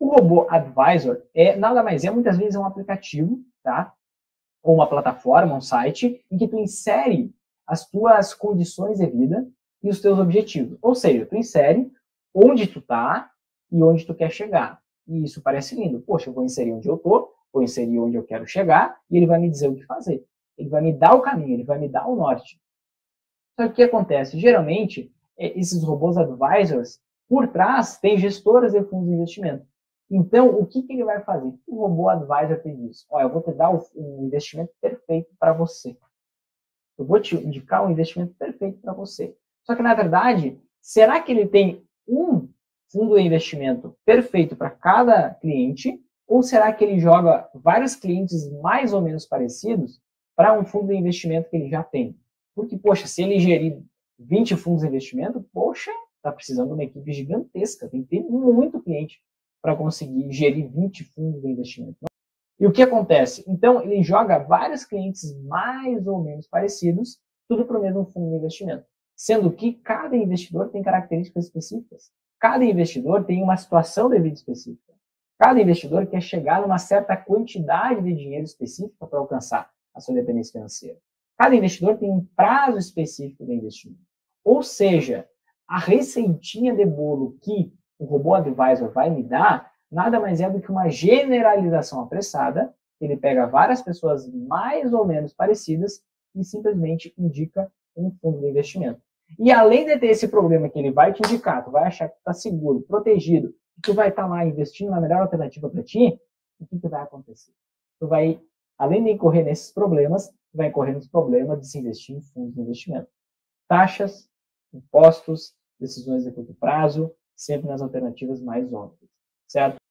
O robô advisor nada mais muitas vezes é um aplicativo, tá? Ou uma plataforma, um site, em que tu insere as tuas condições de vida e os teus objetivos. Ou seja, tu insere onde tu tá e onde tu quer chegar. E isso parece lindo. Poxa, eu vou inserir onde eu tô, vou inserir onde eu quero chegar, e ele vai me dizer o que fazer. Ele vai me dar o caminho, ele vai me dar o norte. Só que o que acontece? Geralmente, esses robôs advisors, por trás, tem gestoras de fundos de investimento. Então, o que ele vai fazer? O robô advisor te diz, eu vou te dar o investimento perfeito para você. Eu vou te indicar um investimento perfeito para você. Só que, na verdade, será que ele tem um fundo de investimento perfeito para cada cliente? Ou será que ele joga vários clientes mais ou menos parecidos para um fundo de investimento que ele já tem? Porque, poxa, se ele gerir 20 fundos de investimento, poxa, está precisando de uma equipe gigantesca. Tem que ter muito cliente para conseguir gerir 20 fundos de investimento. E o que acontece? Então, ele joga vários clientes mais ou menos parecidos, tudo para o mesmo fundo de investimento. Sendo que cada investidor tem características específicas. Cada investidor tem uma situação de vida específica. Cada investidor quer chegar numa certa quantidade de dinheiro específica para alcançar a sua independência financeira. Cada investidor tem um prazo específico de investimento. Ou seja, a receitinha de bolo que o robô advisor vai me dar nada mais é do que uma generalização apressada. Ele pega várias pessoas mais ou menos parecidas e simplesmente indica um fundo de investimento. E além de ter esse problema que ele vai te indicar, tu vai achar que está seguro, protegido, que tu vai estar lá investindo na melhor alternativa para ti, o que vai acontecer? Tu vai, além de incorrer nesses problemas, tu vai incorrer nos problemas de se investir em fundos de investimento. Taxas, impostos, decisões de curto prazo, sempre nas alternativas mais óbvias, certo?